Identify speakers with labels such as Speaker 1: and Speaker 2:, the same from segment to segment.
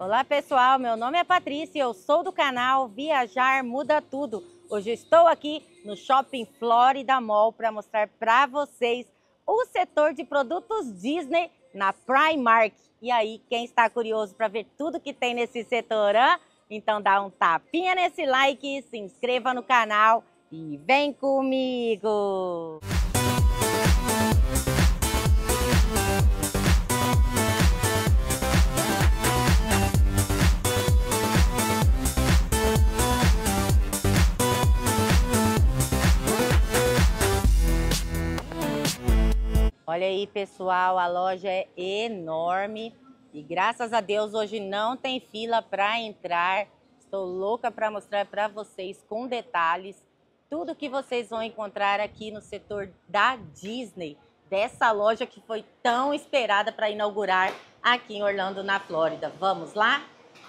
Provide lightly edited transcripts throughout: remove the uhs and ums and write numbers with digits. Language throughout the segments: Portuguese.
Speaker 1: Olá pessoal, meu nome é Patrícia e eu sou do canal Viajar Muda Tudo. Hoje eu estou aqui no Shopping Florida Mall para mostrar para vocês o setor de produtos Disney na Primark. E aí, quem está curioso para ver tudo que tem nesse setor, hein? Então dá um tapinha nesse like, se inscreva no canal e vem comigo! Olha aí, pessoal, a loja é enorme e graças a Deus hoje não tem fila para entrar. Estou louca para mostrar para vocês com detalhes tudo que vocês vão encontrar aqui no setor da Disney, dessa loja que foi tão esperada para inaugurar aqui em Orlando, na Flórida. Vamos lá?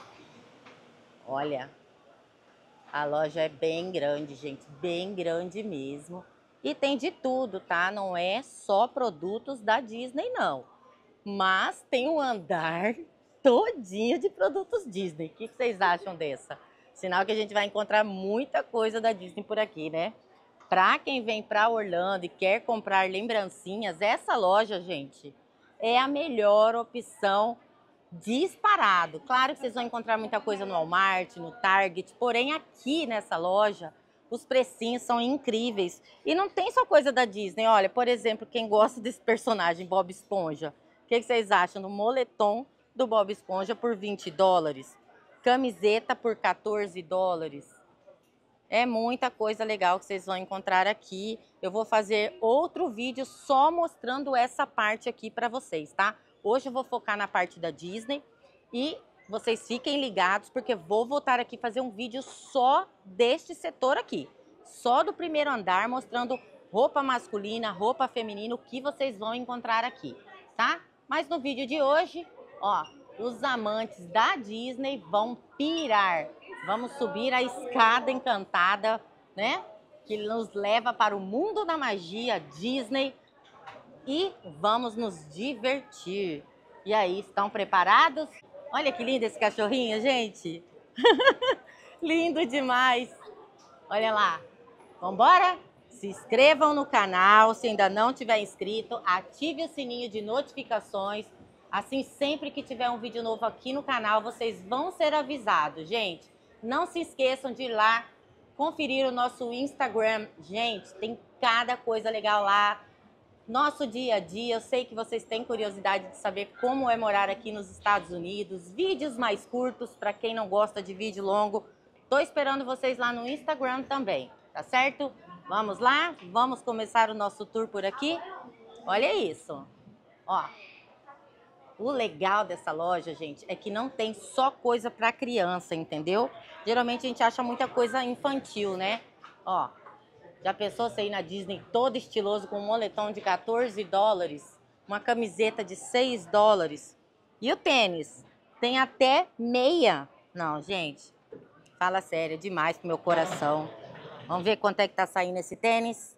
Speaker 1: Olha, a loja é bem grande, gente, bem grande mesmo. E tem de tudo, tá? Não é só produtos da Disney, não. Mas tem um andar todinho de produtos Disney. O que vocês acham dessa? Sinal que a gente vai encontrar muita coisa da Disney por aqui, né? Para quem vem para Orlando e quer comprar lembrancinhas, essa loja, gente, é a melhor opção disparado. Claro que vocês vão encontrar muita coisa no Walmart, no Target, porém aqui nessa loja os precinhos são incríveis. E não tem só coisa da Disney. Olha, por exemplo, quem gosta desse personagem, Bob Esponja. O que vocês acham do moletom do Bob Esponja por $20? Camiseta por $14. É muita coisa legal que vocês vão encontrar aqui. Eu vou fazer outro vídeo só mostrando essa parte aqui para vocês, tá? Hoje eu vou focar na parte da Disney e vocês fiquem ligados porque vou voltar aqui fazer um vídeo só deste setor aqui. Só do primeiro andar, mostrando roupa masculina, roupa feminina, o que vocês vão encontrar aqui, tá? Mas no vídeo de hoje, ó, os amantes da Disney vão pirar. Vamos subir a escada encantada, né? Que nos leva para o mundo da magia Disney e vamos nos divertir. E aí, estão preparados? Olha que lindo esse cachorrinho, gente. Lindo demais. Olha lá. Vambora? Se inscrevam no canal, se ainda não tiver inscrito, ative o sininho de notificações. Assim, sempre que tiver um vídeo novo aqui no canal, vocês vão ser avisados, gente. Não se esqueçam de ir lá conferir o nosso Instagram. Gente, tem cada coisa legal lá. Nosso dia a dia, eu sei que vocês têm curiosidade de saber como é morar aqui nos Estados Unidos. Vídeos mais curtos, para quem não gosta de vídeo longo. Tô esperando vocês lá no Instagram também, tá certo? Vamos lá? Vamos começar o nosso tour por aqui? Olha isso. Ó, o legal dessa loja, gente, é que não tem só coisa para criança, entendeu? Geralmente a gente acha muita coisa infantil, né? Ó. Já pensou você ir na Disney todo estiloso com um moletom de $14? Uma camiseta de $6? E o tênis? Tem até meia. Não, gente, fala sério, é demais pro meu coração. Vamos ver quanto é que tá saindo esse tênis?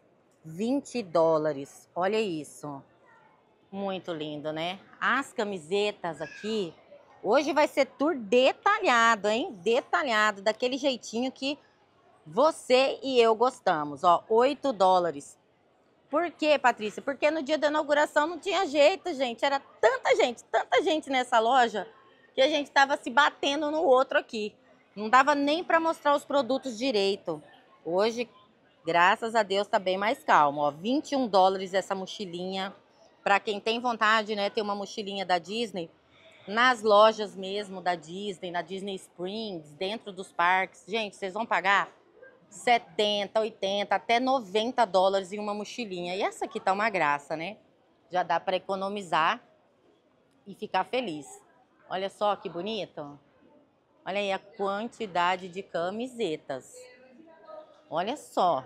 Speaker 1: $20. Olha isso. Muito lindo, né? As camisetas aqui, hoje vai ser tour detalhado, hein? Detalhado, daquele jeitinho que você e eu gostamos, ó, $8. Por quê, Patrícia? Porque no dia da inauguração não tinha jeito, gente. Era tanta gente nessa loja que a gente tava se batendo no outro aqui. Não dava nem para mostrar os produtos direito. Hoje, graças a Deus, tá bem mais calmo, ó. $21 essa mochilinha. Para quem tem vontade, né, ter uma mochilinha da Disney, nas lojas mesmo da Disney, na Disney Springs, dentro dos parques, gente, vocês vão pagar 70, 80, até $90 em uma mochilinha. E essa aqui tá uma graça, né? Já dá para economizar e ficar feliz. Olha só que bonito. Olha aí a quantidade de camisetas. Olha só.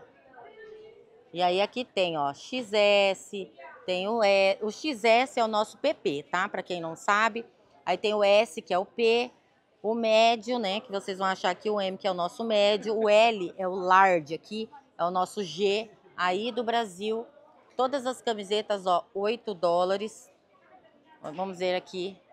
Speaker 1: E aí aqui tem, ó, XS, tem o XS é o nosso PP, tá? Para quem não sabe. Aí tem o S, que é o P. O médio, né, que vocês vão achar aqui o M, que é o nosso médio. O L é o large aqui, é o nosso G. Aí do Brasil, todas as camisetas, ó, $8. Vamos ver aqui.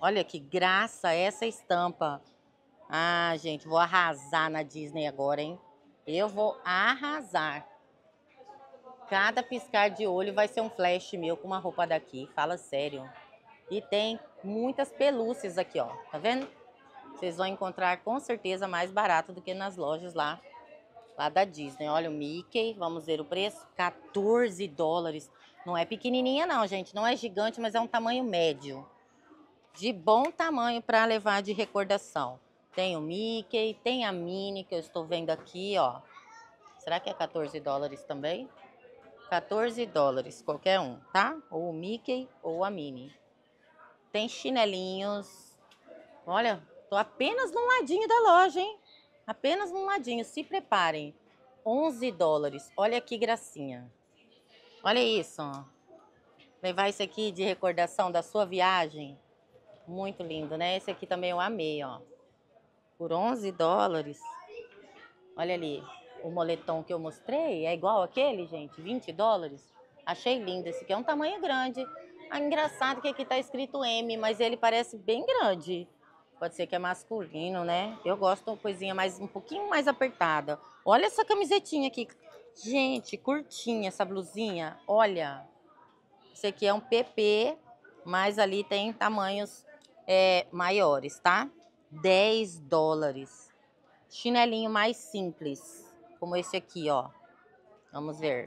Speaker 1: Olha que graça essa estampa. Ah, gente, vou arrasar na Disney agora, hein? Eu vou arrasar. Cada piscar de olho vai ser um flash meu com uma roupa daqui. Fala sério. E tem muitas pelúcias aqui, ó. Tá vendo? Vocês vão encontrar com certeza mais barato do que nas lojas lá da Disney. Olha o Mickey, vamos ver o preço. $14. Não é pequenininha não, gente. Não é gigante, mas é um tamanho médio. De bom tamanho para levar de recordação. Tem o Mickey, tem a Minnie que eu estou vendo aqui, ó. Será que é $14 também? $14, qualquer um, tá? Ou o Mickey ou a Minnie. Tem chinelinhos. Olha, tô apenas num ladinho da loja, hein? Apenas num ladinho, se preparem. $11. Olha que gracinha. Olha isso, ó. Levar isso aqui de recordação da sua viagem. Muito lindo, né? Esse aqui também eu amei, ó. Por $11. Olha ali, o moletom que eu mostrei é igual aquele, gente, $20. Achei lindo. Esse aqui é um tamanho grande. Ah, engraçado que aqui tá escrito M, mas ele parece bem grande. Pode ser que é masculino, né? Eu gosto de uma coisinha um pouquinho mais apertada. Olha essa camisetinha aqui. Gente, curtinha essa blusinha. Olha. Esse aqui é um PP, mas ali tem tamanhos maiores, tá? $10. Chinelinho mais simples, como esse aqui, ó. Vamos ver.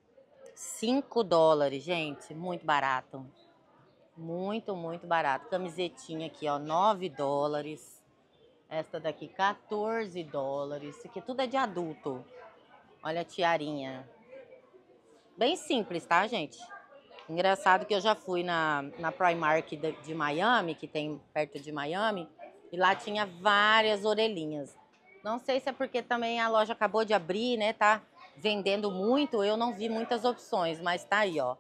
Speaker 1: $5, gente. Muito barato. Muito, muito barato. Camisetinha aqui, ó, $9. Esta daqui, $14. Isso aqui tudo é de adulto. Olha a tiarinha. Bem simples, tá, gente? Engraçado que eu já fui na Primark de Miami, que tem perto de Miami, e lá tinha várias orelhinhas. Não sei se é porque também a loja acabou de abrir, né? Tá vendendo muito, eu não vi muitas opções, mas tá aí, ó.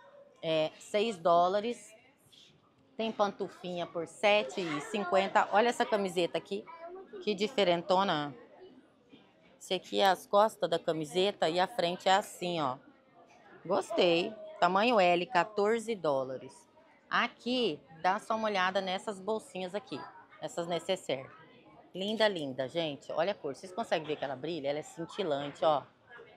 Speaker 1: $6. Tem pantufinha por R$7,50. Olha essa camiseta aqui, que diferentona. Esse aqui é as costas da camiseta e a frente é assim, ó. Gostei. Tamanho L, $14. Aqui, dá só uma olhada nessas bolsinhas aqui. Essas necessaire. Linda, linda, gente. Olha a cor. Vocês conseguem ver que ela brilha? Ela é cintilante, ó.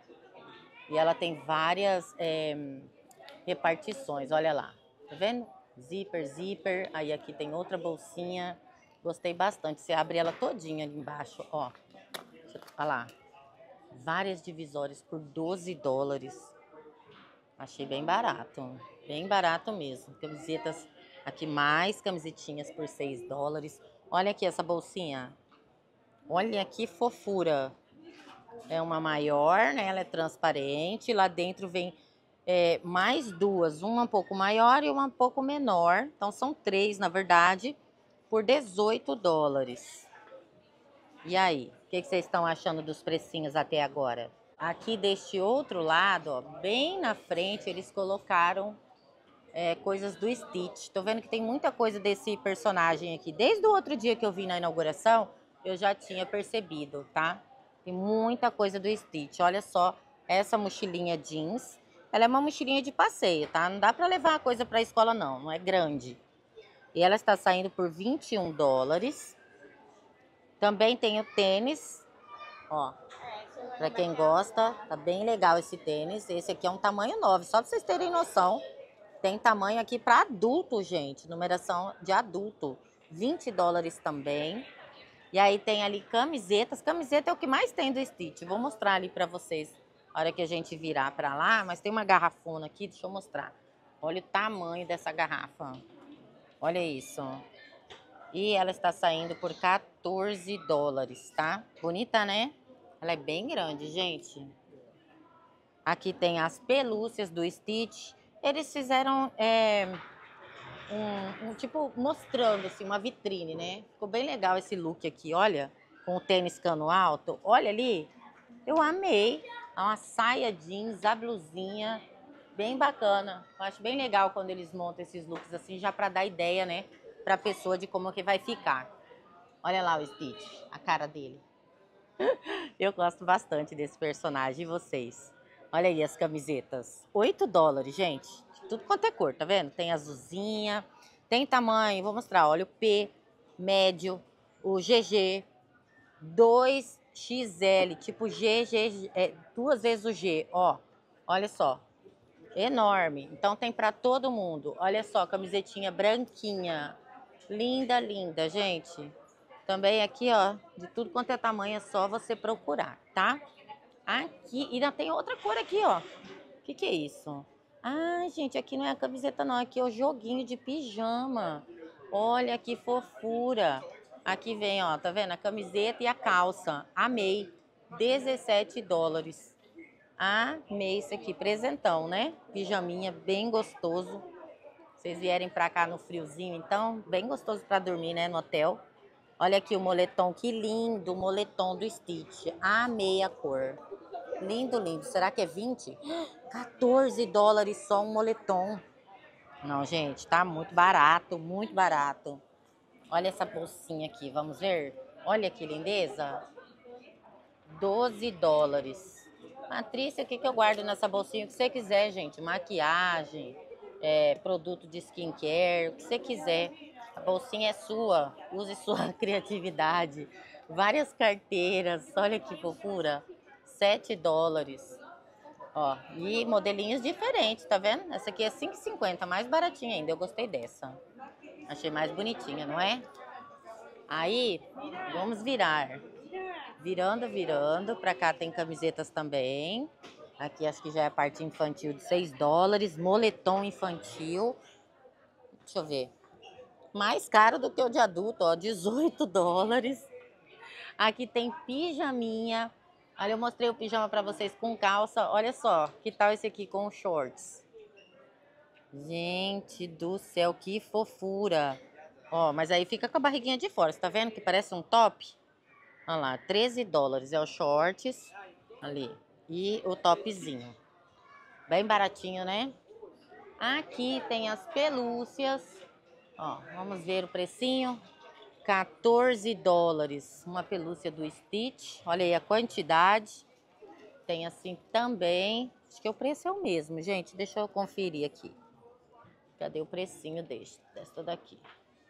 Speaker 1: E ela tem várias repartições. Olha lá. Tá vendo? Zíper, zíper. Aí aqui tem outra bolsinha. Gostei bastante. Você abre ela todinha ali embaixo, ó. Olha lá. Várias divisórias por $12. Achei bem barato mesmo. Camisetas aqui, mais camisetinhas por $6. Olha aqui essa bolsinha. Olha que fofura. É uma maior, né? Ela é transparente. Lá dentro vem mais duas. Uma um pouco maior e uma um pouco menor. Então são 3, na verdade, por $18. E aí? O que vocês estão achando dos precinhos até agora? Aqui deste outro lado, ó, bem na frente, eles colocaram coisas do Stitch. Tô vendo que tem muita coisa desse personagem aqui. Desde o outro dia que eu vi na inauguração, eu já tinha percebido, tá? Tem muita coisa do Stitch. Olha só essa mochilinha jeans. Ela é uma mochilinha de passeio, tá? Não dá pra levar a coisa pra escola, não. Não é grande. E ela está saindo por $21. Também tem o tênis, ó. Pra quem gosta, tá bem legal esse tênis. Esse aqui é um tamanho 9, só pra vocês terem noção. Tem tamanho aqui pra adulto, gente. Numeração de adulto. $20 também. E aí tem ali camisetas. Camiseta é o que mais tem do Stitch. Vou mostrar ali pra vocês na hora que a gente virar pra lá. Mas tem uma garrafona aqui, deixa eu mostrar. Olha o tamanho dessa garrafa. Olha isso. E ela está saindo por $14, tá? Bonita, né? Ela é bem grande, gente. Aqui tem as pelúcias do Stitch. Eles fizeram tipo, mostrando assim, uma vitrine, né? Ficou bem legal esse look aqui, olha. Com o tênis cano alto. Olha ali. Eu amei. Uma saia jeans, a blusinha. Bem bacana. Eu acho bem legal quando eles montam esses looks assim, já pra dar ideia, né? Pra pessoa de como que vai ficar. Olha lá o Stitch, a cara dele. Eu gosto bastante desse personagem. E vocês? Olha aí as camisetas. $8, gente. De tudo quanto é cor, tá vendo? Tem azulzinha, Tem tamanho, vou mostrar, olha, o P, médio, o GG, 2XL, tipo GG, duas vezes o G, ó. Olha só, enorme. Então tem para todo mundo. Olha só, camisetinha branquinha. Linda, linda, gente. Também aqui, ó, de tudo quanto é tamanho, é só você procurar, tá? Aqui, e ainda tem outra cor aqui, ó. O que é isso? Ah, gente, aqui não é a camiseta não, aqui é o joguinho de pijama. Olha que fofura. Aqui vem, ó, tá vendo? A camiseta e a calça. Amei. $17. Amei isso aqui. Presentão, né? Pijaminha bem gostoso. Vocês vierem pra cá no friozinho, então, bem gostoso pra dormir, né? No hotel. Olha aqui o moletom, que lindo, o moletom do Stitch. Amei a cor. Lindo, lindo. Será que é 20? $14 só um moletom. Não, gente, tá muito barato, muito barato. Olha essa bolsinha aqui, vamos ver? Olha que lindeza. $12. Patrícia, o que eu guardo nessa bolsinha? O que você quiser, gente. Maquiagem, produto de skincare, o que você quiser. A bolsinha é sua. Use sua criatividade. Várias carteiras. Olha que fofura. $7. Ó, e modelinhos diferentes, tá vendo? Essa aqui é R$5,50, mais baratinha ainda. Eu gostei dessa. Achei mais bonitinha, não é? Aí, vamos virar. Virando, virando. Pra cá tem camisetas também. Aqui acho que já é a parte infantil de $6. Moletom infantil. Deixa eu ver. Mais caro do que o de adulto, ó. $18. Aqui tem pijaminha. Olha, eu mostrei o pijama pra vocês com calça. Olha só, que tal esse aqui com shorts? Gente do céu, que fofura. Ó, mas aí fica com a barriguinha de fora. Você tá vendo que parece um top? Olha lá, $13 é o shorts ali e o topzinho. Bem baratinho, né? Aqui tem as pelúcias. Ó, vamos ver o precinho. $14. Uma pelúcia do Stitch. Olha aí a quantidade. Tem assim também. Acho que o preço é o mesmo, gente. Deixa eu conferir aqui. Cadê o precinho desta daqui?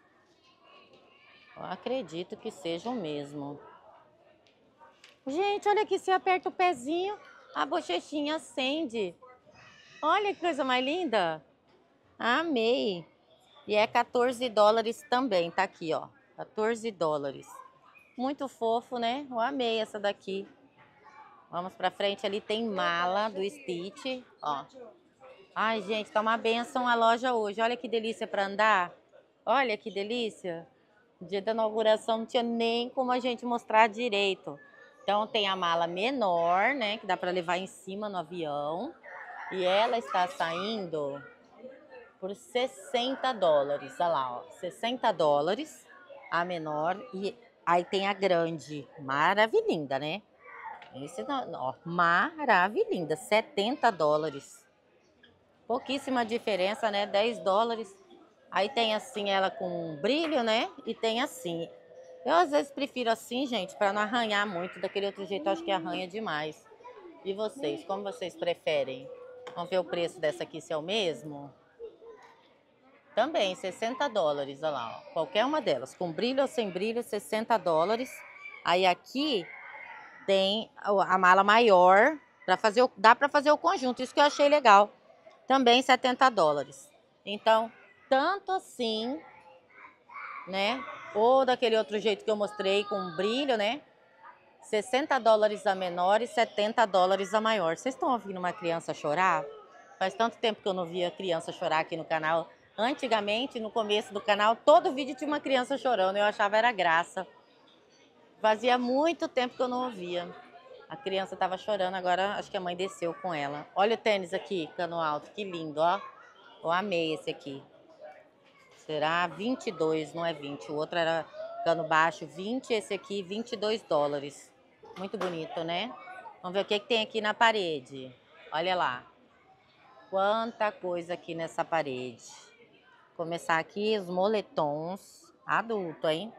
Speaker 1: Eu acredito que seja o mesmo. Gente, olha aqui, se aperta o pezinho, a bochechinha acende. Olha que coisa mais linda. Amei. E é $14 também, tá aqui, ó. $14. Muito fofo, né? Eu amei essa daqui. Vamos pra frente, ali tem mala do Stitch, ó. Ai, gente, tá uma benção a loja hoje. Olha que delícia pra andar. Olha que delícia. No dia da inauguração não tinha nem como a gente mostrar direito. Então tem a mala menor, né, que dá para levar em cima no avião. E ela está saindo por $60. Olha lá, ó, $60 a menor. E aí tem a grande, maravilhinda, né? Esse, ó, maravilhinda, $70. Pouquíssima diferença, né? $10. Aí tem assim ela com brilho, né? E tem assim. Eu às vezes prefiro assim, gente, para não arranhar muito. Daquele outro jeito eu acho que arranha demais. E vocês, como vocês preferem? Vamos ver o preço dessa aqui, se é o mesmo? Também, $60, olha lá, ó. Qualquer uma delas, com brilho ou sem brilho, $60. Aí aqui tem a mala maior, dá para fazer o conjunto, isso que eu achei legal. Também $70. Então, tanto assim, né? Ou daquele outro jeito que eu mostrei com brilho, né? $60 a menor e $70 a maior. Vocês estão ouvindo uma criança chorar? Faz tanto tempo que eu não via criança chorar aqui no canal. Antigamente, no começo do canal, todo vídeo tinha uma criança chorando. Eu achava era graça. Fazia muito tempo que eu não ouvia. A criança estava chorando, agora acho que a mãe desceu com ela. Olha o tênis aqui, cano alto, que lindo, ó. Eu amei esse aqui. Será 22, não é 20. O outro era cano baixo, 20. Esse aqui, $22. Muito bonito, né? Vamos ver o que tem aqui na parede. Olha lá. Quanta coisa aqui nessa parede. Começar aqui os moletons. Adulto, hein?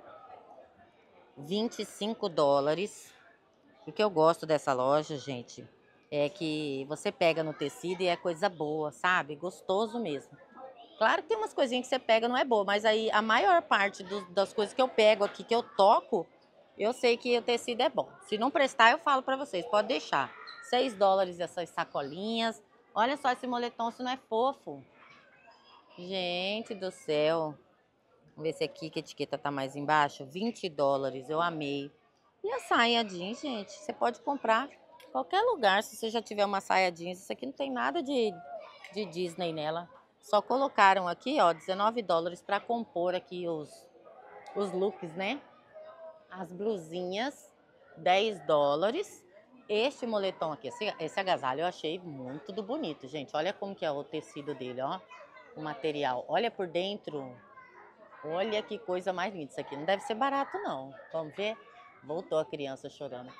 Speaker 1: $25. O que eu gosto dessa loja, gente, é que você pega no tecido e é coisa boa, sabe? Gostoso mesmo. Claro que tem umas coisinhas que você pega não é boa, mas aí a maior parte das coisas que eu pego aqui, que eu toco, eu sei que o tecido é bom. Se não prestar, eu falo pra vocês, pode deixar. $6 essas sacolinhas. Olha só esse moletom, se não é fofo. Gente do céu. Vamos ver se aqui que a etiqueta tá mais embaixo. $20, eu amei. E a saia jeans, gente, você pode comprar em qualquer lugar. Se você já tiver uma saia jeans, isso aqui não tem nada de Disney nela. Só colocaram aqui, ó, $19 para compor aqui os looks, né? As blusinhas, $10. Este moletom aqui, esse agasalho eu achei muito bonito, gente. Olha como que é o tecido dele, ó. O material. Olha por dentro. Olha que coisa mais linda. Isso aqui não deve ser barato, não. Vamos ver? Voltou a criança chorando.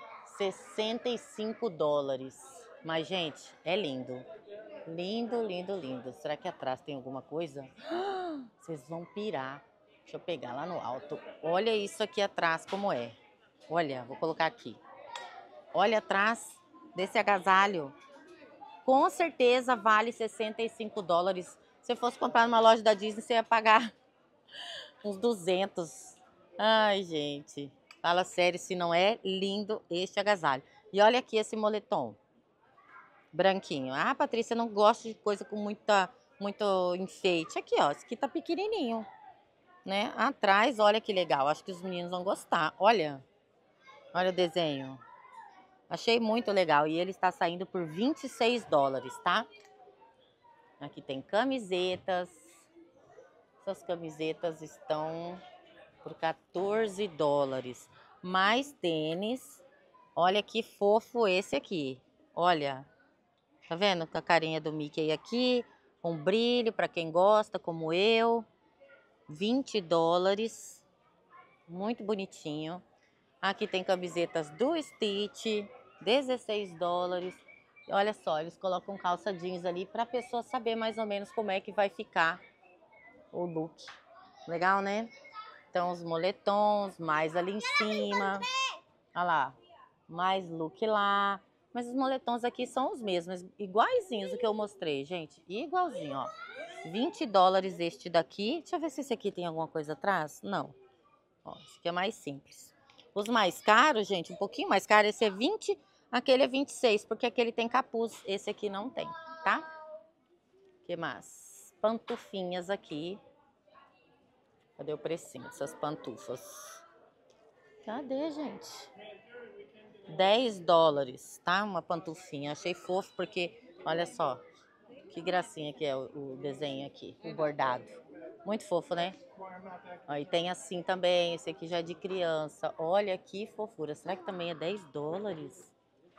Speaker 1: $65. Mas, gente, é lindo. Lindo, lindo, lindo. Será que atrás tem alguma coisa? Vocês vão pirar. Deixa eu pegar lá no alto. Olha isso aqui atrás como é. Olha, vou colocar aqui. Olha atrás desse agasalho. Com certeza vale $65. Se eu fosse comprar numa loja da Disney, você ia pagar uns 200. Ai, gente. Fala sério, se não é lindo este agasalho. E olha aqui esse moletom. Branquinho. Ah, Patrícia, não gosto de coisa com muito enfeite. Aqui, ó. Esse aqui tá pequenininho, né? Atrás, olha que legal. Acho que os meninos vão gostar. Olha. Olha o desenho. Achei muito legal. E ele está saindo por $26, tá? Aqui tem camisetas. Essas camisetas estão por $14. Mais tênis. Olha que fofo esse aqui. Olha. Tá vendo? Com a carinha do Mickey aqui. Com brilho para quem gosta, como eu. $20. Muito bonitinho. Aqui tem camisetas do Stitch. $16. E olha só, eles colocam calça jeans ali para a pessoa saber mais ou menos como é que vai ficar o look. Legal, né? Então, os moletons, mais ali em cima. Olha lá. Mais look lá. Mas os moletons aqui são os mesmos, iguaizinhos do que eu mostrei, gente. Igualzinho, ó. $20 este daqui. Deixa eu ver se esse aqui tem alguma coisa atrás. Não. Ó, esse aqui é mais simples. Os mais caros, gente, um pouquinho mais caro. Esse é 20, aquele é 26, porque aquele tem capuz. Esse aqui não tem, tá? O que mais? Pantufinhas aqui. Cadê o precinho dessas pantufas? Cadê, gente? $10, tá? Uma pantufinha. Achei fofo porque, olha só, que gracinha que é o desenho aqui, o bordado. Muito fofo, né? Aí tem assim também, esse aqui já é de criança. Olha que fofura. Será que também é $10?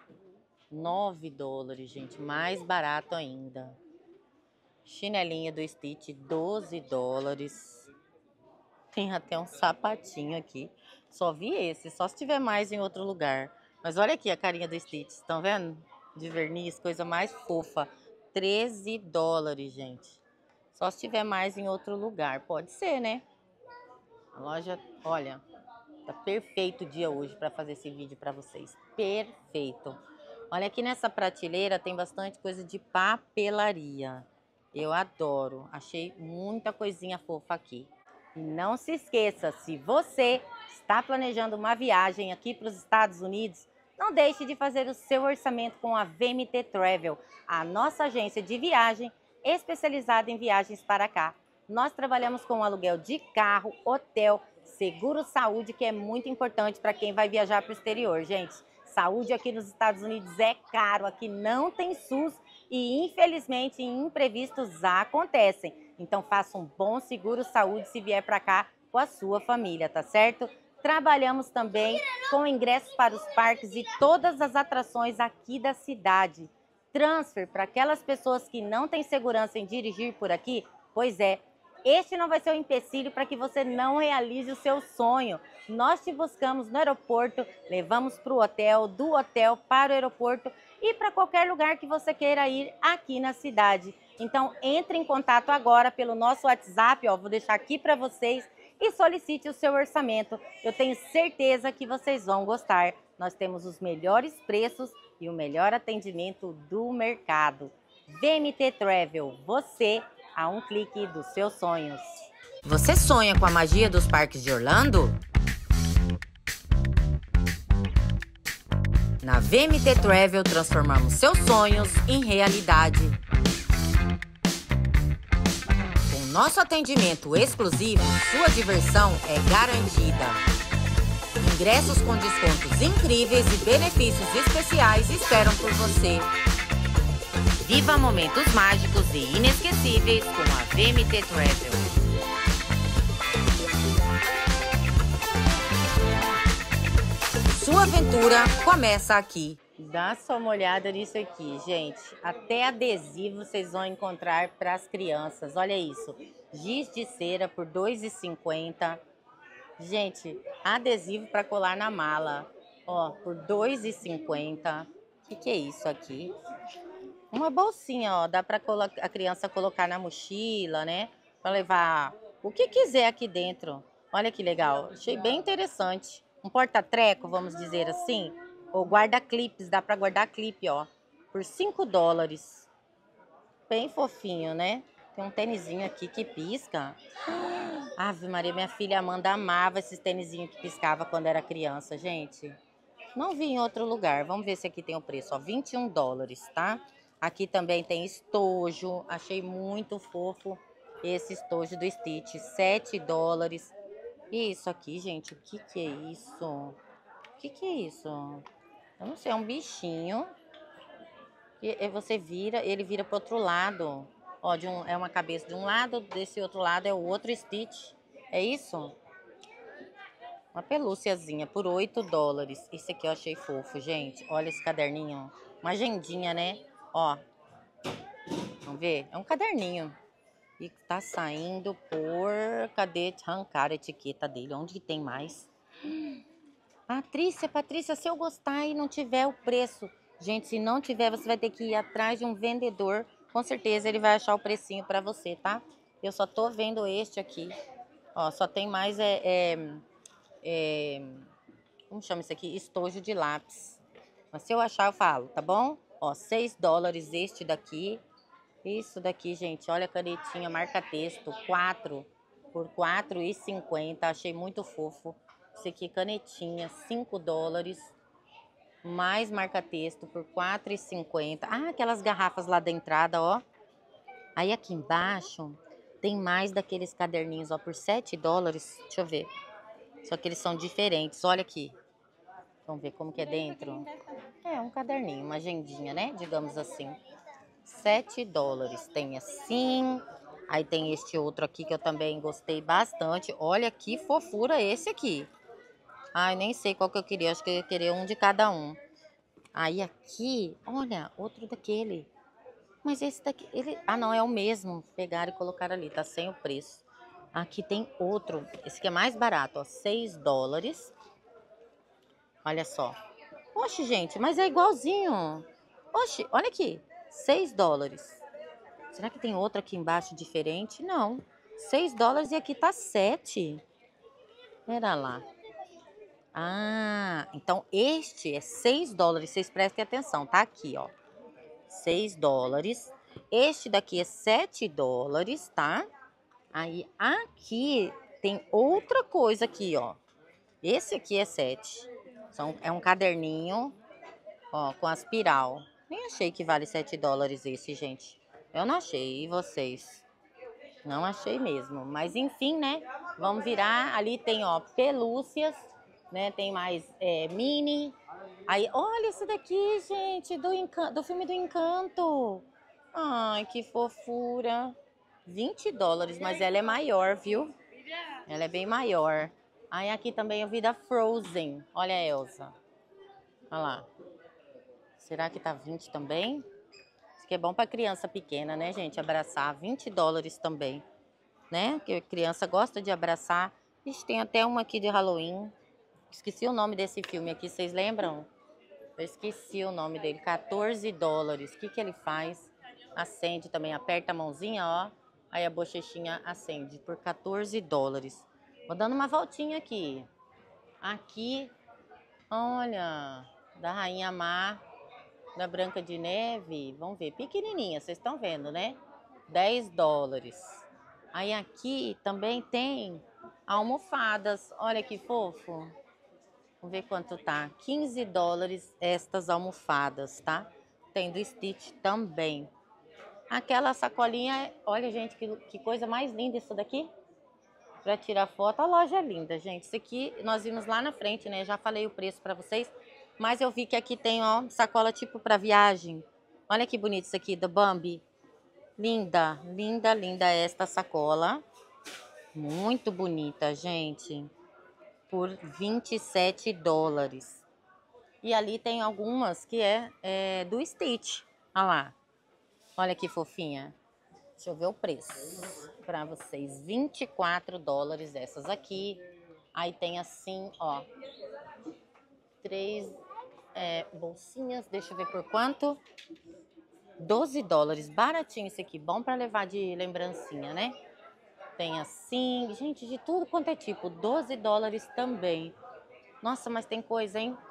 Speaker 1: $9, gente. Mais barato ainda. Chinelinha do Stitch, $12. Tem até um sapatinho aqui. Só vi esse, só se tiver mais em outro lugar. Mas olha aqui a carinha do Stitch, estão vendo? De verniz, coisa mais fofa. $13, gente. Só se tiver mais em outro lugar. Pode ser, né? A loja, olha, tá perfeito o dia hoje para fazer esse vídeo para vocês. Perfeito. Olha aqui nessa prateleira tem bastante coisa de papelaria. Eu adoro. Achei muita coisinha fofa aqui. E não se esqueça, se você está planejando uma viagem aqui para os Estados Unidos, não deixe de fazer o seu orçamento com a VMT Travel, a nossa agência de viagem especializada em viagens para cá. Nós trabalhamos com aluguel de carro, hotel, seguro saúde, que é muito importante para quem vai viajar para o exterior, gente. Saúde aqui nos Estados Unidos é caro, aqui não tem SUS e infelizmente imprevistos acontecem. Então faça um bom seguro saúde se vier para cá com a sua família, tá certo? Trabalhamos também com ingressos para os parques e todas as atrações aqui da cidade. Transfer para aquelas pessoas que não têm segurança em dirigir por aqui? Pois é, este não vai ser um empecilho para que você não realize o seu sonho. Nós te buscamos no aeroporto, levamos para o hotel, do hotel para o aeroporto e para qualquer lugar que você queira ir aqui na cidade. Então, entre em contato agora pelo nosso WhatsApp, ó, vou deixar aqui para vocês, e solicite o seu orçamento. Eu tenho certeza que vocês vão gostar. Nós temos os melhores preços e o melhor atendimento do mercado. VMT Travel, você a um clique dos seus sonhos. Você sonha com a magia dos parques de Orlando? Na VMT Travel transformamos seus sonhos em realidade. Com nosso atendimento exclusivo, sua diversão é garantida. Ingressos com descontos incríveis e benefícios especiais esperam por você. Viva momentos mágicos e inesquecíveis com a VMT Travel. Sua aventura começa aqui. Dá só uma olhada nisso aqui, gente. Até adesivo vocês vão encontrar para as crianças. Olha isso. Giz de cera por R$ 2,50. Gente, adesivo para colar na mala. Ó, por R$ 2,50. O que é isso aqui? Uma bolsinha, ó. Dá para a criança colocar na mochila, né? Para levar o que quiser aqui dentro. Olha que legal. Achei bem interessante. Um porta-treco, vamos dizer assim. Ou guarda-clipes, dá para guardar clipe, ó. Por $5. Bem fofinho, né? Tem um tênisinho aqui que pisca. Ave Maria, minha filha Amanda amava esses tênisinhos que piscava quando era criança, gente. Não vi em outro lugar. Vamos ver se aqui tem o preço, ó. $21, tá? Aqui também tem estojo. Achei muito fofo esse estojo do Stitch. $7. E isso aqui, gente, o que é isso? O que é isso? Eu não sei, é um bichinho. E você vira, ele vira pro outro lado. Ó, é uma cabeça de um lado, desse outro lado é o outro Stitch. É isso? Uma pelúciazinha por $8. Esse aqui eu achei fofo, gente. Olha esse caderninho. Uma agendinha, né? Ó. Vamos ver? É um caderninho. E tá saindo por... Cadê? Arrancar a etiqueta dele. Onde que tem mais? Patrícia, se eu gostar e não tiver o preço. Gente, se não tiver, você vai ter que ir atrás de um vendedor. Com certeza ele vai achar o precinho pra você, tá? Eu só tô vendo este aqui. Ó, só tem mais... como chama isso aqui? Estojo de lápis. Mas se eu achar, eu falo, tá bom? Ó, $6 este daqui. Isso daqui, gente, olha a canetinha, marca texto, 4 por R$ 4,50. Achei muito fofo. Esse aqui, canetinha, $5. Mais marca texto por R$ 4,50. Ah, aquelas garrafas lá da entrada, ó. Aí aqui embaixo tem mais daqueles caderninhos, ó, por $7. Deixa eu ver. Só que eles são diferentes, olha aqui. Vamos ver como que é dentro. É um caderninho, uma agendinha, né? Digamos assim. $7. Tem assim. Aí tem este outro aqui que eu também gostei bastante. Olha que fofura esse aqui. Ai, nem sei qual que eu queria. Acho que eu ia querer um de cada um. Aí aqui, olha, outro daquele. Mas esse daqui, ele... Ah, não, é o mesmo. Pegaram e colocaram ali, tá sem o preço. Aqui tem outro. Esse aqui é mais barato, ó. $6. Olha só. Oxe, gente, mas é igualzinho. Oxe, olha aqui. $6. Será que tem outro aqui embaixo diferente? Não. $6 e aqui tá 7. Pera lá. Ah, então este é $6. Vocês prestem atenção, tá aqui, ó. $6. Este daqui é $7, tá? Aí aqui tem outra coisa aqui, ó. Esse aqui é 7. É um caderninho, ó, com aspiral. Nem achei que vale $7 esse, gente. Eu não achei. E vocês? Não achei mesmo. Mas enfim, né? Vamos virar. Ali tem, ó, pelúcias, né? Tem mais mini. Aí, olha esse daqui, gente, do filme do Encanto. Ai, que fofura. $20, mas ela é maior, viu? Ela é bem maior. Aí aqui também eu vi da Frozen. Olha a Elsa. Olha lá. Será que tá 20 também? Isso aqui é bom para criança pequena, né, gente? Abraçar. $20 também, né? Porque a criança gosta de abraçar. Ixi, tem até uma aqui de Halloween. Esqueci o nome desse filme aqui, vocês lembram? Eu esqueci o nome dele. $14. O que ele faz? Acende também. Aperta a mãozinha, ó. Aí a bochechinha acende por $14. Vou dando uma voltinha aqui. Aqui, olha, da Rainha Má, da Branca de Neve. Vamos ver, pequenininha, vocês estão vendo, né? US$ 10. Aí aqui também tem almofadas. Olha que fofo. Vamos ver quanto tá. US$ 15 estas almofadas, tá? Tem do Stitch também. Aquela sacolinha, olha, gente, que coisa mais linda isso daqui. Pra tirar foto, a loja é linda, gente. Isso aqui nós vimos lá na frente, né? Já falei o preço pra vocês. Mas eu vi que aqui tem, ó, sacola tipo pra viagem. Olha que bonito isso aqui, da Bambi. Linda, linda, linda esta sacola. Muito bonita, gente. Por US$ 27. E ali tem algumas que é do Stitch. Olha lá. Olha que fofinha. Deixa eu ver o preço para vocês. US$ 24 essas aqui. Aí tem assim, ó. 3 bolsinhas. Deixa eu ver por quanto. US$ 12. Baratinho esse aqui. Bom para levar de lembrancinha, né? Tem assim. Gente, de tudo quanto é tipo. US$ 12 também. Nossa, mas tem coisa, hein?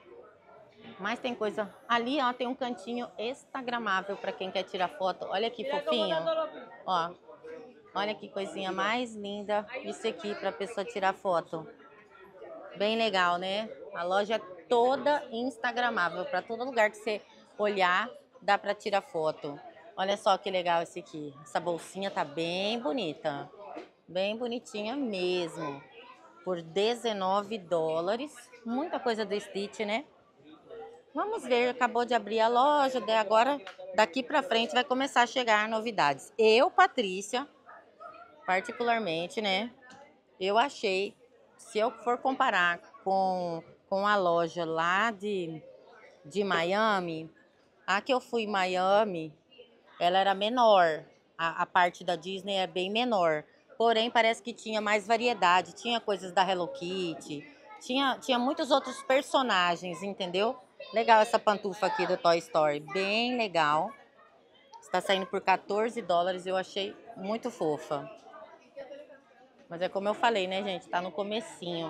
Speaker 1: Mas tem coisa. Ali, ó, tem um cantinho instagramável para quem quer tirar foto. Olha que fofinho. Ó. Olha que coisinha mais linda. Isso aqui para pessoa tirar foto. Bem legal, né? A loja é toda instagramável. Para todo lugar que você olhar, dá para tirar foto. Olha só que legal esse aqui. Essa bolsinha tá bem bonita. Bem bonitinha mesmo. Por US$ 19. Muita coisa do Stitch, né? Vamos ver, acabou de abrir a loja, daí agora daqui pra frente vai começar a chegar novidades. Eu, Patrícia, particularmente, né? Eu achei, se eu for comparar com a loja lá de Miami, a que eu fui em Miami, ela era menor. A parte da Disney é bem menor. Porém, parece que tinha mais variedade. Tinha coisas da Hello Kitty. Tinha muitos outros personagens, entendeu? Legal essa pantufa aqui do Toy Story. Bem legal. Está saindo por US$ 14. Eu achei muito fofa. Mas é como eu falei, né, gente? Tá no comecinho.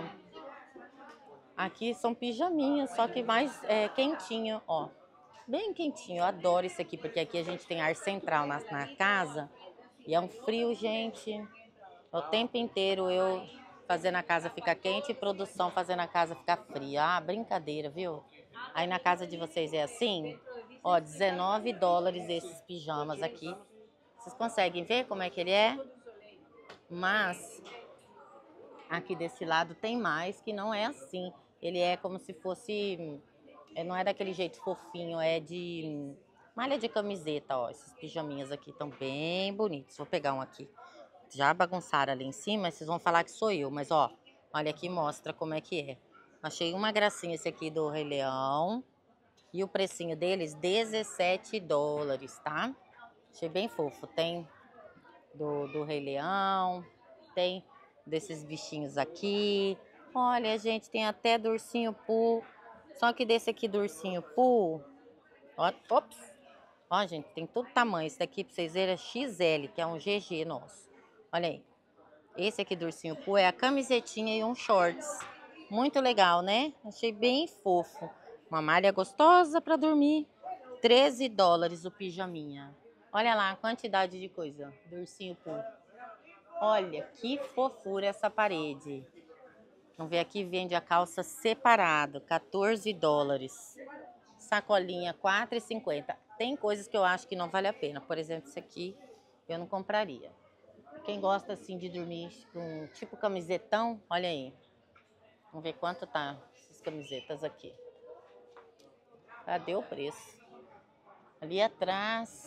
Speaker 1: Aqui são pijaminhas, só que mais quentinho, ó. Bem quentinho. Eu adoro isso aqui, porque aqui a gente tem ar central na casa. E é um frio, gente. O tempo inteiro eu fazendo a casa ficar quente e produção fazendo a casa ficar fria. Ah, brincadeira, viu? Aí na casa de vocês é assim? Ó, US$ 19 esses pijamas aqui. Vocês conseguem ver como é que ele é? Mas aqui desse lado tem mais que não é assim. Ele é como se fosse... não é daquele jeito fofinho, é de malha de camiseta, ó. Esses pijaminhas aqui estão bem bonitos. Vou pegar um aqui. Já bagunçaram ali em cima, vocês vão falar que sou eu. Mas, ó, olha aqui, mostra como é que é. Achei uma gracinha esse aqui do Rei Leão. E o precinho deles, US$ 17, tá? Achei bem fofo. Tem do Rei Leão, tem desses bichinhos aqui. Olha, gente, tem até do Ursinho Pooh. Só que desse aqui do Ursinho Pooh... Ó, ops! Ó, gente, tem todo tamanho. Esse daqui, pra vocês verem, é XL, que é um GG nosso. Olha aí. Esse aqui do Ursinho Pooh é a camisetinha e um shorts. Muito legal, né? Achei bem fofo. Uma malha gostosa para dormir. US$ 13 o pijaminha. Olha lá a quantidade de coisa do Ursinho Pooh. Olha que fofura essa parede. Vamos ver aqui, vende a calça separado. US$ 14. Sacolinha R$ 4,50. Tem coisas que eu acho que não vale a pena. Por exemplo, esse aqui eu não compraria. Quem gosta assim de dormir com tipo camisetão, olha aí. Vamos ver quanto tá essas camisetas aqui. Cadê o preço? Ali atrás,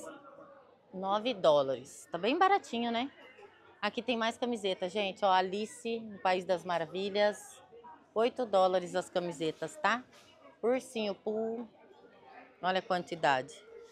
Speaker 1: US$ 9. Tá bem baratinho, né? Aqui tem mais camiseta, gente. Ó, Alice no País das Maravilhas. US$ 8 as camisetas, tá? Ursinho Pooh. Olha a quantidade.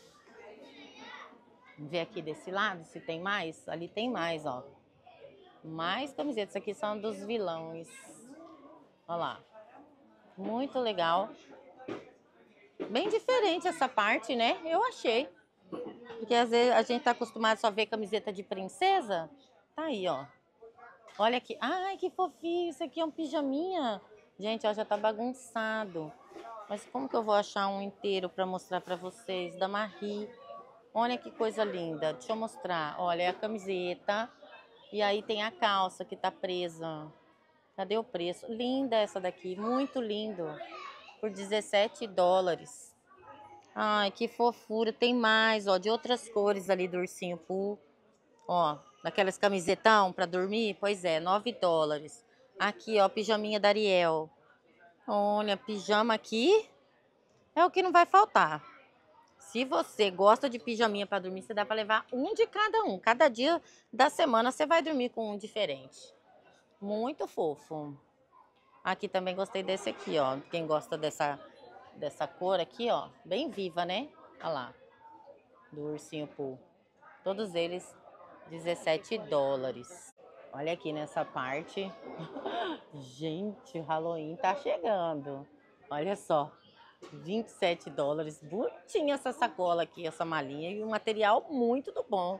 Speaker 1: Vamos ver aqui desse lado se tem mais. Ali tem mais, ó. Mais camisetas. Aqui são dos vilões. Olha lá. Muito legal. Bem diferente essa parte, né? Eu achei. Porque às vezes a gente tá acostumado só a ver camiseta de princesa. Tá aí, ó. Olha aqui. Ai, que fofinho. Isso aqui é um pijaminha. Gente, ó, já tá bagunçado. Mas como que eu vou achar um inteiro pra mostrar pra vocês? Da Marie. Olha que coisa linda. Deixa eu mostrar. Olha, é a camiseta. E aí tem a calça que tá presa. Cadê o preço? Linda essa daqui. Muito lindo. Por 17 dólares. Ai, que fofura. Tem mais, ó, de outras cores ali do ursinho Pooh. Ó, daquelas camisetão pra dormir. Pois é, 9 dólares. Aqui, ó, pijaminha da Ariel. Olha, pijama aqui é o que não vai faltar. Se você gosta de pijaminha para dormir, você dá para levar um de cada um. Cada dia da semana você vai dormir com um diferente. Muito fofo. Aqui também gostei desse aqui, ó. Quem gosta dessa cor aqui, ó. Bem viva, né? Olha lá. Do ursinho Pooh. Todos eles 17 dólares. Olha aqui nessa parte. Gente, o Halloween tá chegando. Olha só. 27 dólares. Bonitinha essa sacola aqui, essa malinha. E um material muito do bom.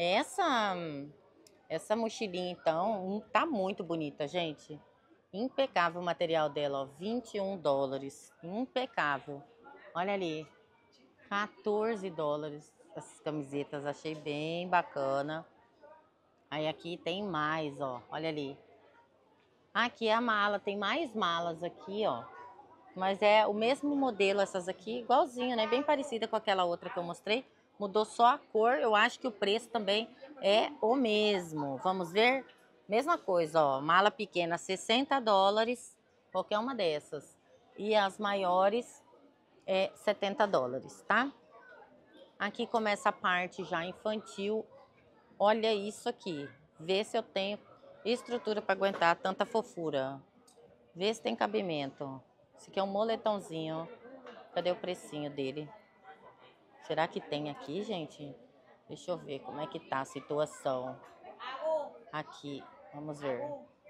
Speaker 1: Essa mochilinha, então, tá muito bonita, gente. Impecável o material dela, ó. 21 dólares. Impecável. Olha ali. 14 dólares. Essas camisetas, achei bem bacana. Aí aqui tem mais, ó. Olha ali. Aqui é a mala. Tem mais malas aqui, ó. Mas é o mesmo modelo, essas aqui, igualzinho, né? Bem parecida com aquela outra que eu mostrei. Mudou só a cor, eu acho que o preço também é o mesmo. Vamos ver? Mesma coisa, ó. Mala pequena, 60 dólares, qualquer uma dessas. E as maiores, 70 dólares, tá? Aqui começa a parte já infantil. Olha isso aqui. Vê se eu tenho estrutura para aguentar tanta fofura. Vê se tem cabimento. Esse aqui é um moletomzinho. Cadê o precinho dele? Será que tem aqui, gente? Deixa eu ver como é que tá a situação. Aqui, vamos ver.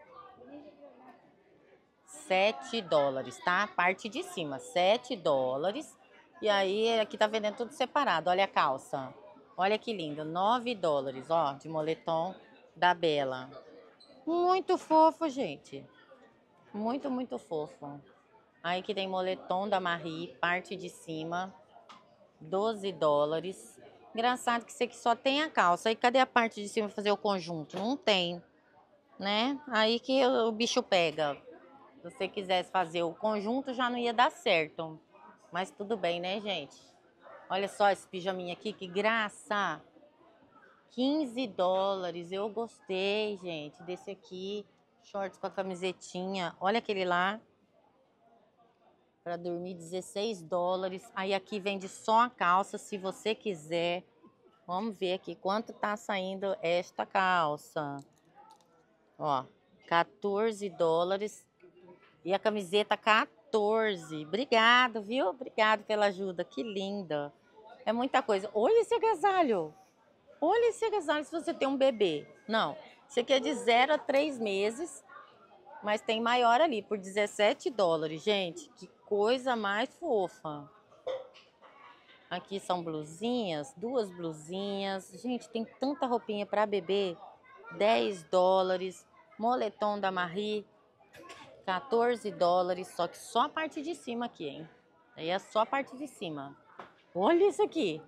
Speaker 1: 7 dólares, tá? Parte de cima, 7 dólares. E aí, aqui tá vendendo tudo separado. Olha a calça. Olha que lindo, 9 dólares, ó, de moletom da Bella. Muito fofo, gente. Muito, muito fofo. Aí que tem moletom da Marie, parte de cima, 12 dólares. Engraçado que isso aqui só tem a calça. Aí cadê a parte de cima pra fazer o conjunto? Não tem, né? Aí que o bicho pega. Se você quisesse fazer o conjunto, já não ia dar certo. Mas tudo bem, né, gente? Olha só esse pijaminha aqui, que graça! 15 dólares. Eu gostei, gente, desse aqui. Shorts com a camisetinha. Olha aquele lá. Para dormir, 16 dólares. Aí aqui vende só a calça, se você quiser. Vamos ver aqui quanto tá saindo esta calça. Ó, 14 dólares. E a camiseta 14. Obrigado, viu? Obrigado pela ajuda. Que linda. É muita coisa. Olha esse agasalho. Olha esse agasalho se você tem um bebê. Não, esse aqui é de 0 a 3 meses. Mas tem maior ali, por 17 dólares, gente. Que coisa mais fofa. Aqui são blusinhas, 2 blusinhas. Gente, tem tanta roupinha para bebê. 10 dólares. Moletom da Marie, 14 dólares. Só que só a parte de cima aqui, hein? Aí é só a parte de cima. Olha isso aqui.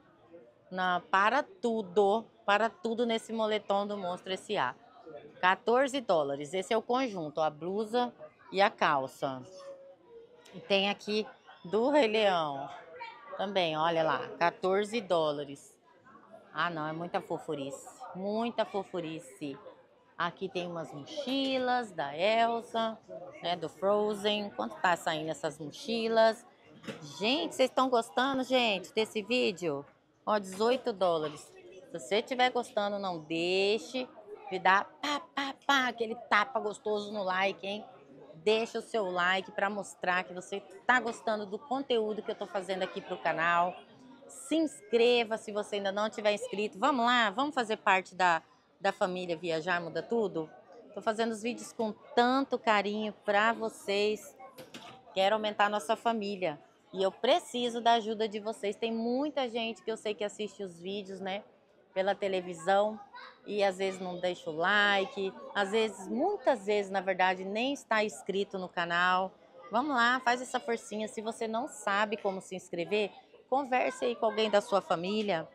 Speaker 1: Para tudo nesse moletom do Monstro S.A. 14 dólares. Esse é o conjunto, a blusa e a calça. E tem aqui do Rei Leão. Também, olha lá, 14 dólares. Ah, não, é muita fofurice. Muita fofurice. Aqui tem umas mochilas da Elsa, né, do Frozen. Quanto tá saindo essas mochilas? Gente, vocês estão gostando, gente, desse vídeo? Ó, 18 dólares. Se você estiver gostando, não deixe de dar aquele tapa gostoso no like, hein? Deixa o seu like para mostrar que você está gostando do conteúdo que eu estou fazendo aqui para o canal. Se inscreva se você ainda não tiver inscrito. Vamos lá, vamos fazer parte da família Viajar Muda Tudo? Estou fazendo os vídeos com tanto carinho para vocês. Quero aumentar a nossa família. E eu preciso da ajuda de vocês. Tem muita gente que eu sei que assiste os vídeos, né? Pela televisão. E às vezes não deixa o like. Às vezes, muitas vezes, na verdade, nem está inscrito no canal. Vamos lá, faz essa forcinha. Se você não sabe como se inscrever, converse aí com alguém da sua família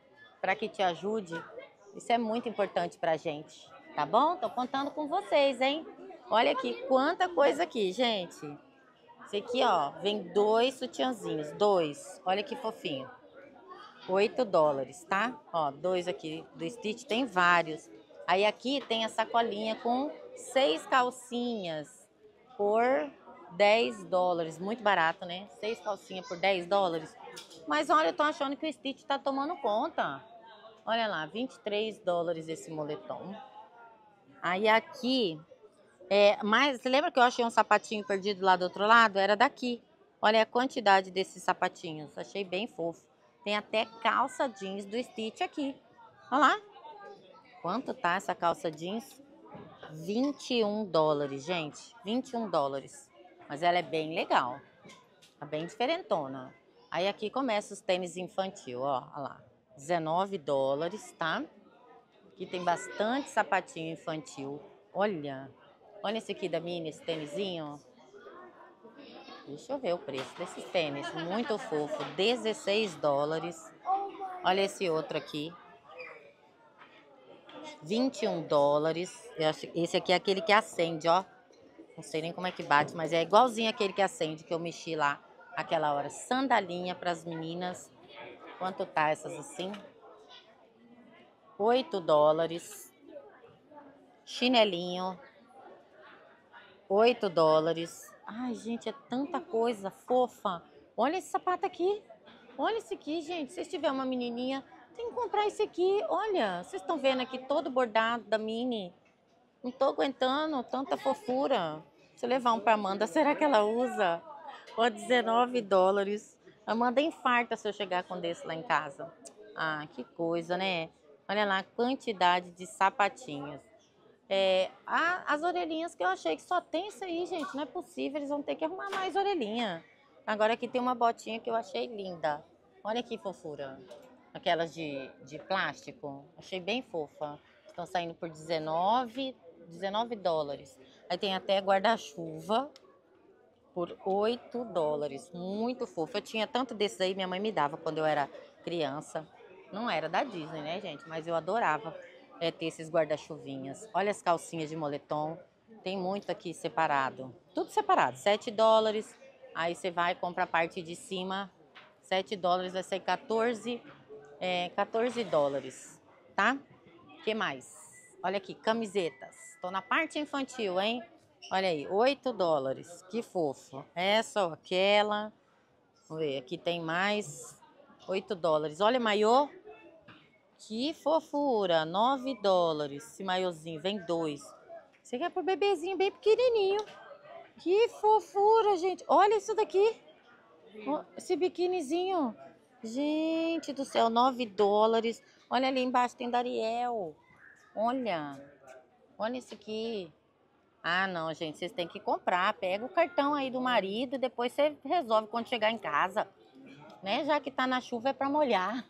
Speaker 1: para que te ajude, isso é muito importante pra gente, tá bom? Tô contando com vocês, hein? Olha aqui, quanta coisa aqui, gente. Esse aqui, ó, vem 2 sutiãzinhos, 2. Olha que fofinho. $8, tá? Ó, 2 aqui do Stitch, tem vários. Aí aqui tem a sacolinha com 6 calcinhas por $10. Muito barato, né? 6 calcinhas por $10. Mas olha, eu tô achando que o Stitch tá tomando conta. Olha lá, $23 esse moletom. Aí aqui, mas você lembra que eu achei um sapatinho perdido lá do outro lado? Era daqui. Olha a quantidade desses sapatinhos. Achei bem fofo. Tem até calça jeans do Stitch aqui. Olha lá. Quanto tá essa calça jeans? $21, gente. $21. Mas ela é bem legal. Tá bem diferentona. Aí aqui começa os tênis infantil, ó. Olha lá. $19, tá? Aqui tem bastante sapatinho infantil. Olha. Olha esse aqui da Minnie, esse tênisinho. Deixa eu ver o preço desses tênis. Muito fofo. $16. Olha esse outro aqui. $21. Esse aqui é aquele que acende, ó. Não sei nem como é que bate, mas é igualzinho aquele que acende que eu mexi lá aquela hora. Sandalinha para as meninas. Quanto tá essas assim? $8. Chinelinho. $8. Ai, gente, é tanta coisa fofa. Olha esse sapato aqui. Olha esse aqui, gente. Se tiver uma menininha, tem que comprar esse aqui. Olha, vocês estão vendo aqui todo bordado da Minnie. Não tô aguentando tanta fofura. Se eu levar um pra Amanda, será que ela usa? Ó, $19. Amanda infarta se eu chegar com desse lá em casa. Ah, que coisa, né? Olha lá a quantidade de sapatinhos. As orelhinhas que eu achei que só tem isso aí, gente. Não é possível, eles vão ter que arrumar mais orelhinha. Agora aqui tem uma botinha que eu achei linda. Olha que fofura. Aquelas de plástico. Achei bem fofa. Estão saindo por $19. Aí tem até guarda-chuva por $8. Muito fofo. Eu tinha tanto desses aí, minha mãe me dava quando eu era criança. Não era da Disney, né, gente? Mas eu adorava ter esses guarda-chuvinhas. Olha as calcinhas de moletom. Tem muito aqui separado. Tudo separado. $7. Aí você vai e compra a parte de cima. $7 vai ser $14, tá? Que mais? Olha aqui, camisetas. Tô na parte infantil, hein? Olha aí, $8. Que fofo. Essa ou aquela. Vamos ver, aqui tem mais. $8. Olha, maiô. Que fofura. $9. Esse maiôzinho, vem 2. Esse aqui é pro bebezinho bem pequenininho. Que fofura, gente. Olha isso daqui. Esse biquinizinho. Gente do céu, $9. Olha ali embaixo, tem da Ariel. Olha. Olha esse aqui. Ah, não, gente, vocês têm que comprar. Pega o cartão aí do marido, depois você resolve quando chegar em casa. Né? Já que tá na chuva é pra molhar.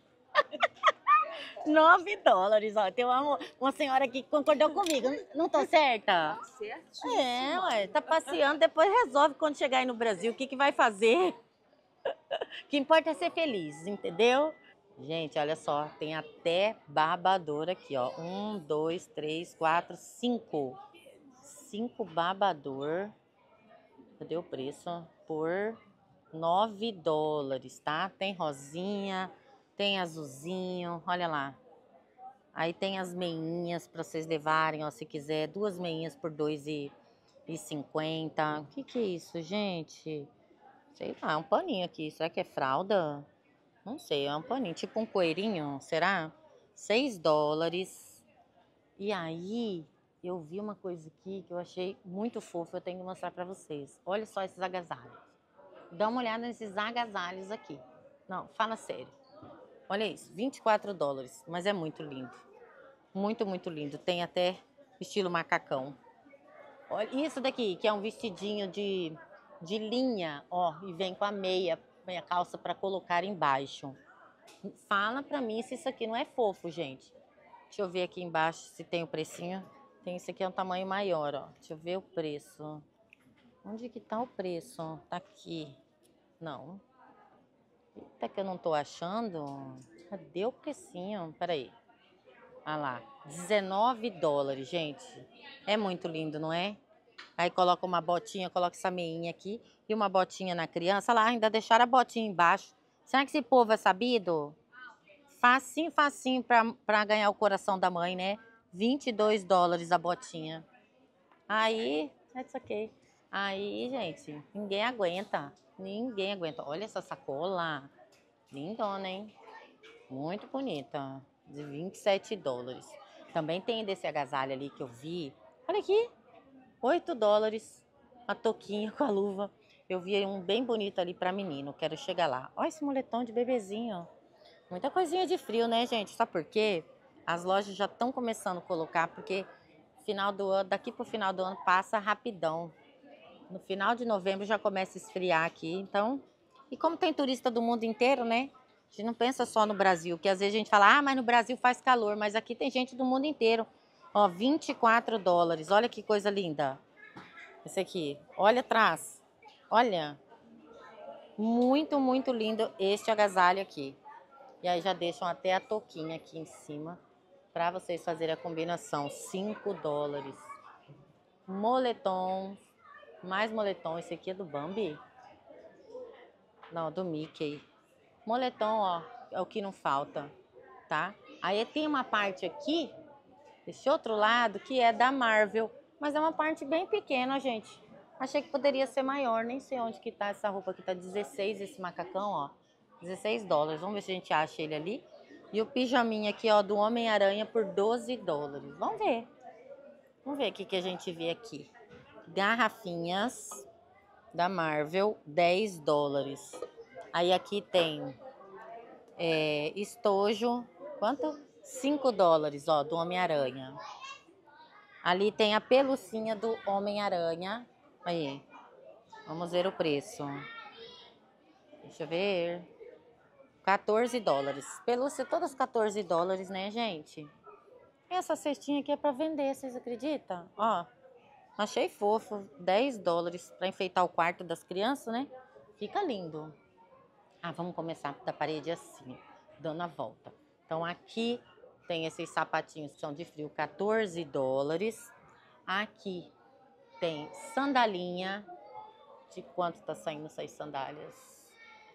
Speaker 1: $9, ó. Tem uma senhora aqui que concordou comigo. Não tô certa?
Speaker 2: Certíssimo.
Speaker 1: Ué, tá passeando, depois resolve quando chegar aí no Brasil o que vai fazer. O que importa é ser feliz, entendeu? Gente, olha só, tem até babador aqui, ó. 1, 2, 3, 4, 5. 5 babador. Cadê o preço? Por $9, tá? Tem rosinha, tem azulzinho, olha lá. Aí tem as meinhas para vocês levarem, ó, se quiser. 2 meinhas por $2,50. O que é isso, gente? Sei lá, é um paninho aqui. Será que é fralda? Não sei, é um paninho, tipo um coelhinho, será? $6. E aí, eu vi uma coisa aqui que eu achei muito fofa, eu tenho que mostrar pra vocês. Olha só esses agasalhos. Dá uma olhada nesses agasalhos aqui. Não, fala sério. Olha isso, $24, mas é muito lindo. Muito, muito lindo. Tem até estilo macacão. Olha isso daqui, que é um vestidinho de linha, ó, e vem com a meia calça para colocar embaixo. Fala pra mim se isso aqui não é fofo, gente. Deixa eu ver aqui embaixo se tem o precinho. Tem esse aqui, é um tamanho maior, ó. Deixa eu ver o preço. Onde que tá o preço? Tá aqui. Não. Eita, que eu não tô achando. Cadê o precinho? Peraí. Ah lá, $19, gente. É muito lindo, não é? Aí coloca uma botinha, coloca essa meinha aqui e uma botinha na criança. Olha lá, ainda deixaram a botinha embaixo. Será que esse povo é sabido? Facinho, facinho pra ganhar o coração da mãe, né? $22 a botinha. Aí, é isso aqui. Aí, gente, ninguém aguenta. Ninguém aguenta. Olha essa sacola. Lindona, hein? Muito bonita. De $27. Também tem desse agasalho ali que eu vi. Olha aqui. $8. A touquinha com a luva. Eu vi um bem bonito ali para menino. Quero chegar lá. Olha esse moletom de bebezinho. Muita coisinha de frio, né, gente? Sabe por quê? As lojas já estão começando a colocar, porque final do ano, daqui pro final do ano passa rapidão. No final de novembro já começa a esfriar aqui, então. E como tem turista do mundo inteiro, né? A gente não pensa só no Brasil, que às vezes a gente fala, ah, mas no Brasil faz calor, mas aqui tem gente do mundo inteiro. Ó, $24. Olha que coisa linda. Esse aqui. Olha atrás. Olha. Muito, muito lindo este agasalho aqui. E aí já deixam até a touquinha aqui em cima para vocês fazerem a combinação. $5. Moletom. Mais moletom. Esse aqui é do Bambi? Não, do Mickey. Moletom, ó, é o que não falta, tá? Aí tem uma parte aqui, esse outro lado, que é da Marvel. Mas é uma parte bem pequena, gente. Achei que poderia ser maior. Nem sei onde que tá essa roupa aqui. Tá 16 esse macacão, ó. $16. Vamos ver se a gente acha ele ali. E o pijaminha aqui, ó, do Homem-Aranha por $12. Vamos ver. Vamos ver o que a gente vê aqui. Garrafinhas da Marvel, $10. Aí aqui tem estojo, quanto? $5, ó, do Homem-Aranha. Ali tem a pelucinha do Homem-Aranha. Aí, vamos ver o preço. Deixa eu ver. $14. Pelúcia todas $14, né, gente? Essa cestinha aqui é pra vender, vocês acreditam? Ó, achei fofo. $10 pra enfeitar o quarto das crianças, né? Fica lindo. Ah, vamos começar da parede assim, dando a volta. Então, aqui tem esses sapatinhos que são de frio, $14. Aqui tem sandalinha. De quanto tá saindo essas sandálias?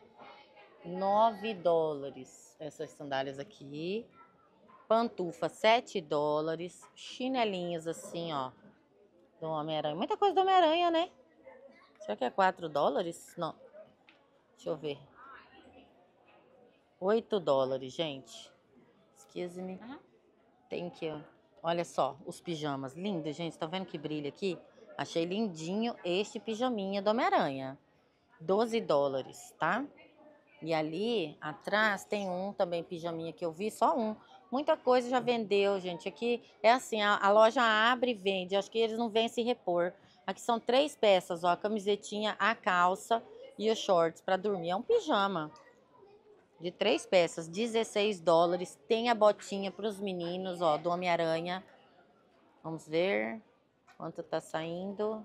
Speaker 1: $9. Essas sandálias aqui. Pantufa, $7. Chinelinhos assim, ó, do Homem-Aranha. Muita coisa do Homem-Aranha, né? Será que é $4? Não. Deixa eu ver. $8, gente. Excuse me. Tem que, ó. Olha só, os pijamas. Lindo, gente. Tá vendo que brilho aqui? Achei lindinho este pijaminha do Homem-Aranha. $12, tá? E ali atrás tem um também pijaminha que eu vi, só um. Muita coisa já vendeu, gente. Aqui é assim, a loja abre e vende. Acho que eles não vêm se repor. Aqui são 3 peças, ó. A camisetinha, a calça e os shorts para dormir. É um pijama de 3 peças, $16. Tem a botinha para os meninos, ó, do Homem-Aranha. Vamos ver quanto tá saindo.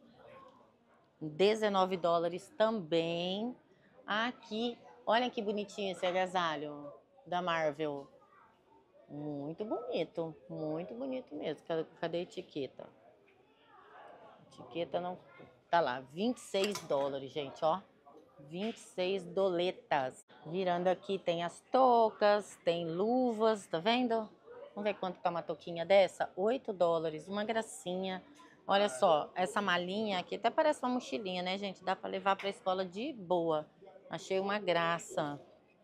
Speaker 1: $19 também. Aqui, olha que bonitinho esse agasalho da Marvel. Muito bonito mesmo. Cadê a etiqueta? A etiqueta não tá lá. $26, gente, ó. 26 doletas. Virando aqui tem as toucas, tem luvas, tá vendo? Vamos ver quanto tá uma touquinha dessa? $8, uma gracinha. Olha só, essa malinha aqui até parece uma mochilinha, né, gente? Dá pra levar pra escola de boa. Achei uma graça.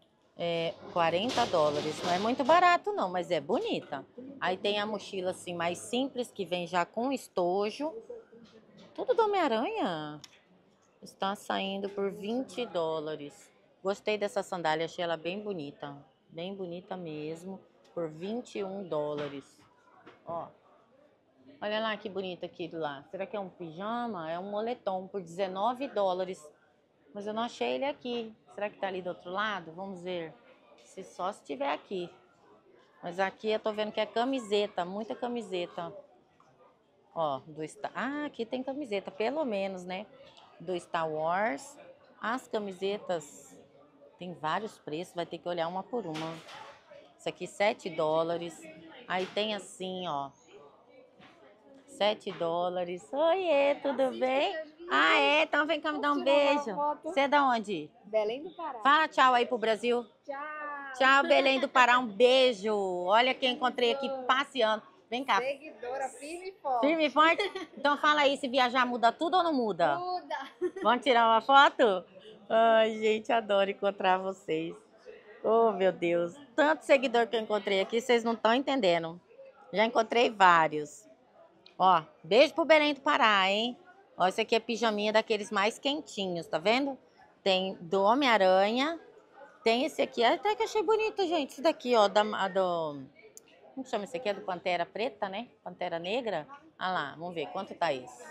Speaker 1: $40. Não é muito barato não, mas é bonita. Aí tem a mochila assim mais simples, que vem já com estojo. Tudo do Homem-Aranha. Está saindo por $20. Gostei dessa sandália, achei ela bem bonita. Bem bonita mesmo, por $21. Ó, olha lá que bonito aquilo lá. Será que é um pijama? É um moletom por $19. Mas eu não achei ele aqui. Será que tá ali do outro lado? Vamos ver. Se só se tiver aqui. Mas aqui eu tô vendo que é camiseta, muita camiseta. Ó, aqui tem camiseta, pelo menos, né? Do Star Wars. As camisetas tem vários preços, vai ter que olhar uma por uma. Isso aqui, $7. Aí tem assim, ó, $7. Oiê, tudo bem? Ah, é? Então vem cá me dar um beijo. Você é da onde?
Speaker 2: Belém do Pará.
Speaker 1: Fala tchau aí pro Brasil.
Speaker 2: Tchau.
Speaker 1: Tchau, Belém do Pará, um beijo. Olha quem encontrei aqui passeando. Vem cá.
Speaker 2: Seguidora firme e forte.
Speaker 1: Firme e forte? Então fala aí, se viajar muda tudo ou não muda?
Speaker 2: Muda.
Speaker 1: Vamos tirar uma foto? Ai, gente, adoro encontrar vocês. Oh, meu Deus. Tanto seguidor que eu encontrei aqui, vocês não estão entendendo. Já encontrei vários. Ó, beijo pro Belém do Pará, hein? Ó, esse aqui é pijaminha daqueles mais quentinhos, tá vendo? Tem do Homem-Aranha. Tem esse aqui, até que achei bonito, gente. Esse daqui, ó, como chama esse aqui? É do Pantera Preta, né? Pantera Negra. Ah lá, vamos ver quanto tá esse.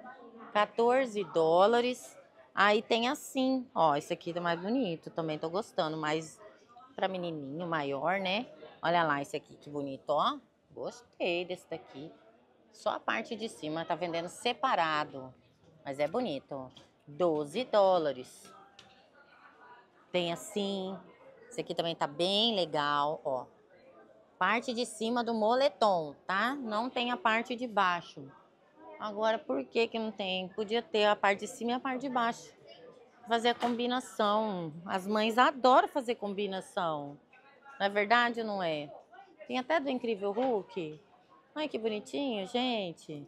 Speaker 1: $14. Aí tem assim, ó, esse aqui tá mais bonito, também tô gostando, mas pra menininho maior, né? Olha lá esse aqui, que bonito, ó. Gostei desse daqui. Só a parte de cima tá vendendo separado, mas é bonito. $12. Tem assim, esse aqui também tá bem legal, ó. Parte de cima do moletom, tá? Não tem a parte de baixo. Agora, por que que não tem? Podia ter a parte de cima e a parte de baixo. Fazer a combinação. As mães adoram fazer combinação. Não é verdade ou não é? Tem até do Incrível Hulk. Ai, que bonitinho, gente.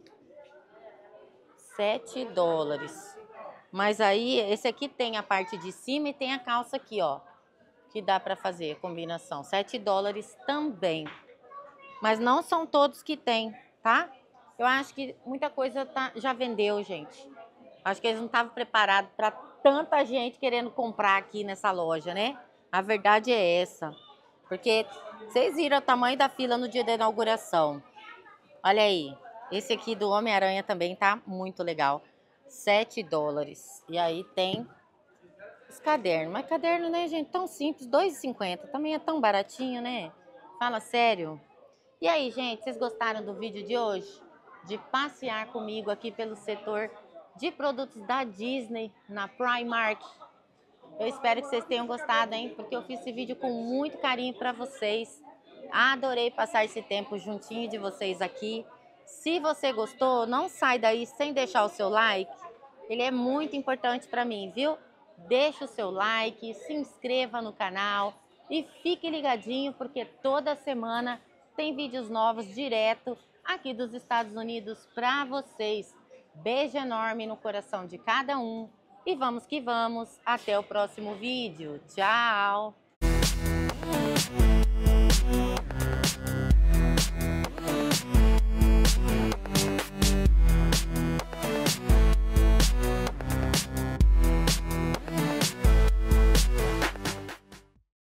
Speaker 1: $7. Mas aí, esse aqui tem a parte de cima e tem a calça aqui, ó. Que dá pra fazer a combinação. $7 também. Mas não são todos que tem, tá? Eu acho que muita coisa já vendeu, gente. Acho que eles não estavam preparados para tanta gente querendo comprar aqui nessa loja, né? A verdade é essa. Porque vocês viram o tamanho da fila no dia da inauguração. Olha aí. Esse aqui do Homem-Aranha também tá muito legal. $7. E aí tem os cadernos. Mas caderno, né, gente? Tão simples. R$2,50. Também é tão baratinho, né? Fala sério. E aí, gente, vocês gostaram do vídeo de hoje? De passear comigo aqui pelo setor de produtos da Disney na Primark. Eu espero que vocês tenham gostado, hein? Porque eu fiz esse vídeo com muito carinho para vocês. Adorei passar esse tempo juntinho de vocês aqui. Se você gostou, não sai daí sem deixar o seu like. Ele é muito importante para mim, viu? Deixa o seu like, se inscreva no canal e fique ligadinho porque toda semana tem vídeos novos direto aqui dos Estados Unidos para vocês. Beijo enorme no coração de cada um e vamos que vamos. Até o próximo vídeo. Tchau!